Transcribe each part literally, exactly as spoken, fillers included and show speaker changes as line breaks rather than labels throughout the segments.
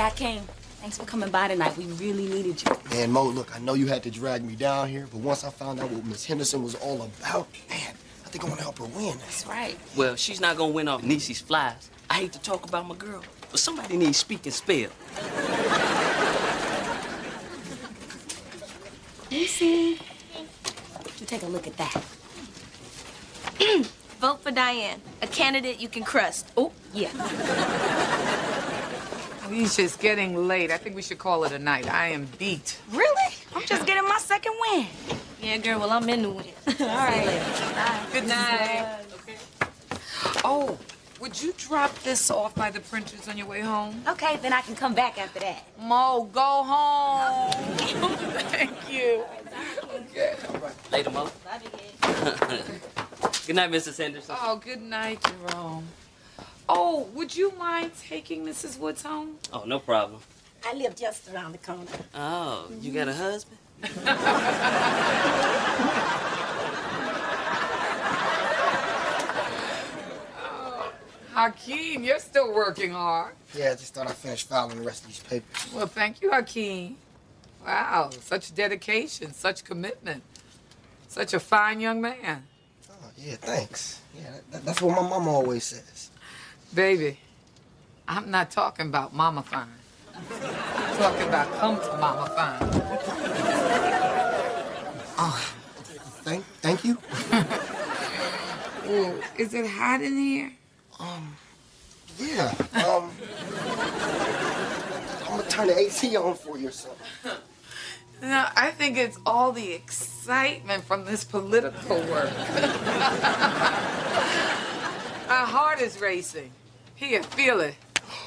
Hakeem. Thanks for coming by tonight. We really needed you.
Man, Mo, look, I know you had to drag me down here, but once I found out what Miss Henderson was all about, man, I think I want to help her win.
That's right.
Well, she's not gonna win off Niecy's flies. I hate to talk about my girl, but somebody needs speak and spell.
Niecy, you take a look at that.
Vote for Diane, a candidate you can trust.
Oh, yeah.
Alicia's getting late. I think we should call it a night. I am beat.
Really? I'm just getting my second win.
Yeah, girl, well, I'm into it.
All right.
Bye.
Good night. Okay. Oh, would you drop this off by the printers on your way home?
Okay, then I can come back after that.
Mo, go home. Thank you. Okay.
Later, Mo. Good night, Missus Henderson.
Oh, good night, Jerome. Oh, would you mind taking Missus Woods home?
Oh, no problem.
I live just around the corner.
Oh, you got a husband?
Oh, Hakeem, you're still working hard.
Yeah, I just thought I finished filing the rest of these papers.
Well, thank you, Hakeem. Wow, such dedication, such commitment. Such a fine young man.
Oh, yeah, thanks. Yeah, that, that's what my mom always says.
Baby, I'm not talking about Mama Fine. I'm talking about come to Mama Fine.
Oh, thank, thank you.
Ooh, is it hot in here?
Um, yeah. Um, I'm gonna turn the A C on for you or something.
No, I think it's all the excitement from this political work. My heart is racing. Here, feel it.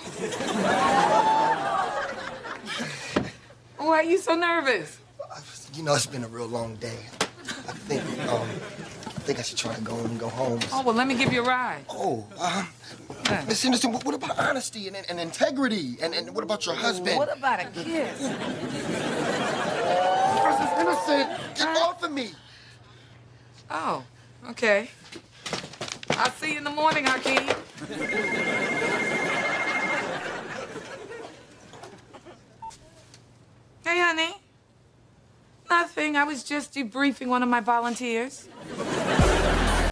Why are you so nervous?
You know, it's been a real long day. I think, um, I think I should try to go home and go home.
Oh, well, let me give you a ride.
Oh, uh, Miss Henderson, what, what about honesty and, and integrity? And, and what about your husband?
What about a kiss?
Miss Henderson, get off of me!
Oh, okay. I'll see you in the morning, Hakeem. Hey, honey. Nothing. I was just debriefing one of my volunteers.